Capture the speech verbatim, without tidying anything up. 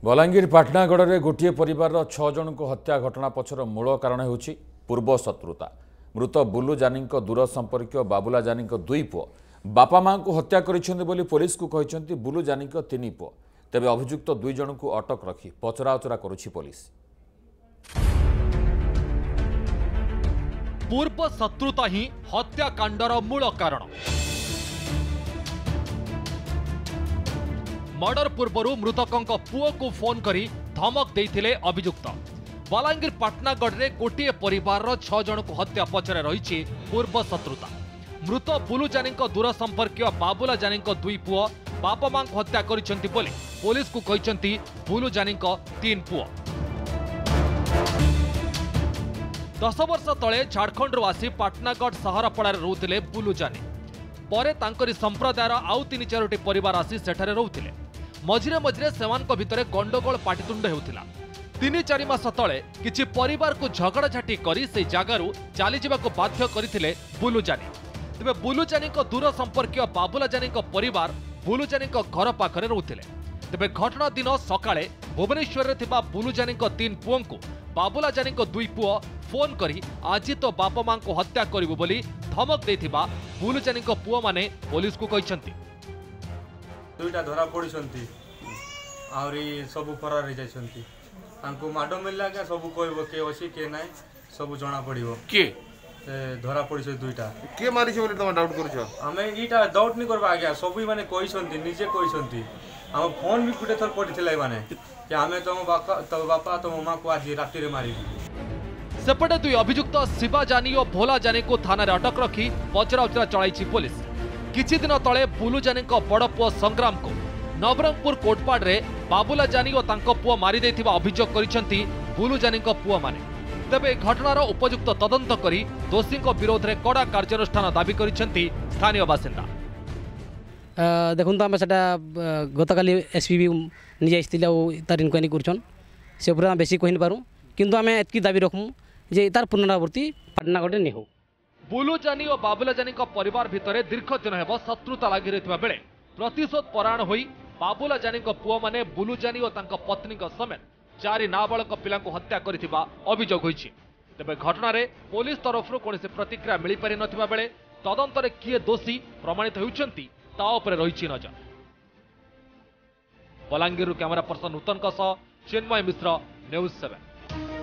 बलांगीर पाटनागढ़ में गोटे परिवार छह जन को हत्या घटना पछर मूल कारण होउछि पूर्व शत्रुता। मृत बुलू जानी दूर संपर्क बाबुला जानी दुई पुओ बापा मां को हत्या करिसेंति बोली पुलिस को कहिसेंति बुलू जानी तीन पुओ। तेबे अभियुक्त दुई जन को अटक रखी पचराउचरा करुछि पुलिस। पूर्व शत्रुता ही हत्याकांडर मूल कारण। मर्डर पूर्वर मृतकों पुओ को फोन करी धमक देइथिले अभियुक्त। बलांगीर पाटनागढ़ में गोटे परिवार छह जन को हत्या पछरे रही पूर्व शत्रुता। मृत बुलू जानी दूर संपर्क बाबुला जानी दुई पुओ बापा मां को हत्या करिसेंति बोली पुलिस को कहिसेंति बुलू जानी तीन पुओ। दस वर्ष तले झारखंड आसी पाटनागढ़ सहरपड़ार रोते बुलू जानी परे तांकरी संप्रदायर आउ तीन चारोटी परिवार आसी सेठारे रोते। मझिरे मझिरे सेमानक भितरे गंडगोल पाटितुंड हेउथिला। तीन चारि मास तले किछि परिवार को झगड़ा झाटी करी से जगारू चली जावाक बाध्य करथिले बुलू जानी। तेबे बुलू जानी दूर संपर्क बाबुला जानी परिवार बुलू जानी घर पाखरे रोते। तेबे घटना दिन सकाळे भुवनेश्वर रे थिबा बुलू जानी तीन पुओं को बाबुला जानी दुई पुओ फोन करी आज तो बापा मां को हत्या करिबु बोली धमक देथिबा बुलू जानी पुओ माने पुलिस को कहिसेंति। दुईटा धरा पड़छंती आउरी सब फरार रे जाइछंती। तांको माडो मिलला के सब कहबो के अछि के नै सब जणा पड़िबो के से धरा पड़छ दुईटा के मारि छ बोली तमा डाउट करछ। हमें ईटा डाउट नै करबा आज्ञा सबई माने कहिसंती निजे कहिसंती। हम फोन भी गुटे थर पड़िथिलै माने कि हमें तम बापा तम बापा तम मां को आज राति रे मारिबी। सेपटे दुई अभियुक्त शिवा जानी और भोला जानी को थाना रे अटक रखी पचराउचरा चलाइछि पुलिस। किछि दिन तले बुलू जानी बड़ पुओ संग्राम को नवरंगपुर कोटपाड़ रे बाबुला जानी और तांको पुओ मारि दैथिबा अभियोग करिसेंति बुलू जानी पुओ माने। तेबे घटनार उपयुक्त तदंत करी दोषी विरोध में कड़ा कार्यानुष्ठान दाबी करिसेंति स्थानीय बासिंदा। देखुन तो आम से गतकाली एसपी भी निजे आसते तार इनक्वारी कर से बेसी कही पारूँ किंतु आम एतकी दाबी रखूँ जे तार पुनरावृत्ति पाटनागढ़ नहीं हो। बुलू जानी और बाबुला जानी परिवार भितर दीर्घ दिन हेब शत्रुता लगी रही बेले प्रतिशोध परायण होई बाबुला जानी पुओ माने बुलू जानी और तांको पत्नी समेत चारि नाबालक पिला हत्या करिथिबा अभियोग होइछि। तेबे घटना रे पुलिस तरफरु कोनोसी प्रतिक्रिया मिली पारि नथिबा बेले तदंतरे किए दोषी प्रमाणित होइछंती ता उपरे रहिछि नजर। Balangir camera person Nutan Chinmay Mishra news seven.